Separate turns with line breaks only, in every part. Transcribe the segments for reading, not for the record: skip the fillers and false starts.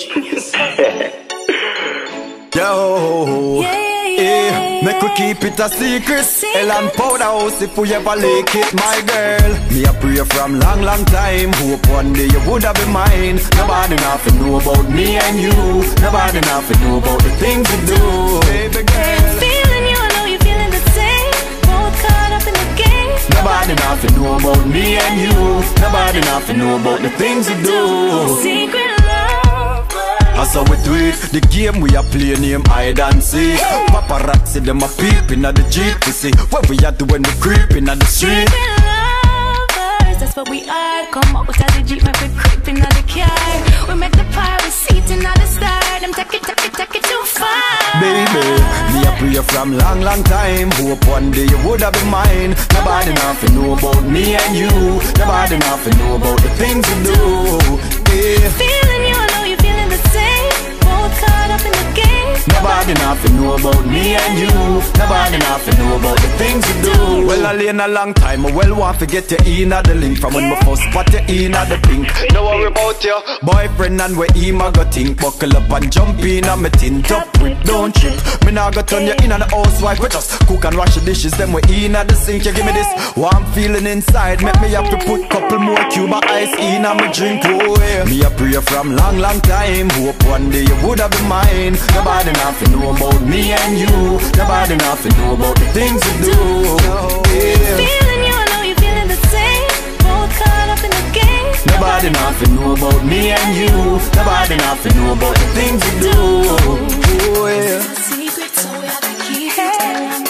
Yo, make we keep it a secret. Ellen Powder House if we ever leak it, my girl. Me a pray from long time. Hope one day you woulda be mine. Nobody nothing know about me and you. Nobody nothing know about the things we do, baby girl.
Feeling you, I know you feeling the same. Both caught up in the game.
Nobody nothing know about me and you. Nobody nothing know about the things we do.
Secret love.
That's how we do it. The game we a play name hide and seek. Paparazzi them a peeping at the Jeep. We see what we are doing, we creeping at the street.
Secret lovers, that's what we are. Come up with the Jeep, make we creeping at the car. We make the pirate seating at the start. Them take it too far.
Baby, me a pray from long time. Hope one day you woulda be mine. Nobody nothing know about me and you. Nobody nothing know about the things we do. Yeah.
Feeling you, I know you feeling the same. Both caught up in the game.
Nobody nothing know about me and you. Nobody nothing know about the things we do. Well, I lay in a long time. I well want to get you in at the link. From when we first spot you in at the pink. Don't worry about your boyfriend and where he ma go think. Buckle up and jump in on me tint up with don't trip. Me nah go turn you in on the housewife. We just cook and wash the dishes. Then we in at the sink. You give me this warm feeling inside. Make me have to put couple more cube of ice in on me drink. Oh yeah. Me a pray from long time. Hope one day you woulda be mine. Nobody nothing know about me and you. Nobody nothing know about the things we do. Yeah.
Feeling you, I know you feeling the same. Both caught up in the game.
Nobody nothing know about me and you. Nobody nothing know about the things we do. Oh yeah.
Secret, so we have to keep it.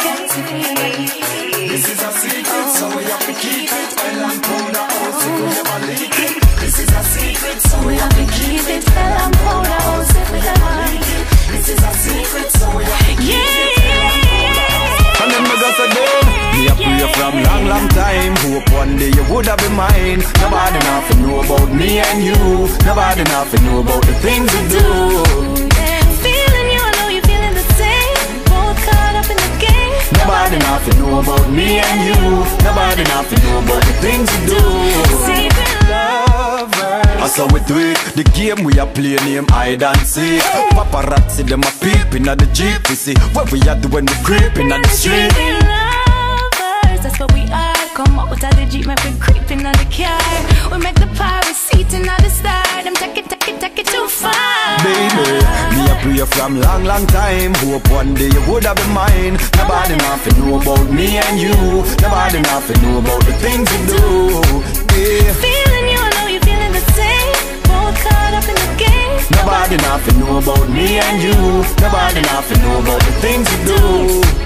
This is a secret, so we have to keep it. Ellen Powder House, if we never leak it. This is a secret, so we have to keep it.
Ellen Powder House, if we never leak it.
This is a secret, so we have to keep it. And then we got again. Me a pray from long time. Hope one day you woulda be mine. Nobody nothing know about me and you. Nobody nothing know about the things we do.
Feeling you, I know you feeling the same. Both caught up in the game.
Nobody nothing know about me and you. Nobody nothing know about the things we do.
Secret lovers.
That's how we do it. The game we a play name hide and seek. Paparazzi them a peeping at the Jeep. We see what we are doing, we creeping at the street.
Secret lovers, that's what we are. Come up with the Jeep, make we creeping at the car. We make the pirate seating at the start. Them take it too far.
Baby, me a pray from long time. Hope one day you woulda be mine. Nobody nothing know about me and you. Nobody nothing know about the things we do. Yeah.
Feeling you, I know you feeling the same. Both caught up in the game.
Nobody nothing know about me and you. Nobody nothing know about the things we do.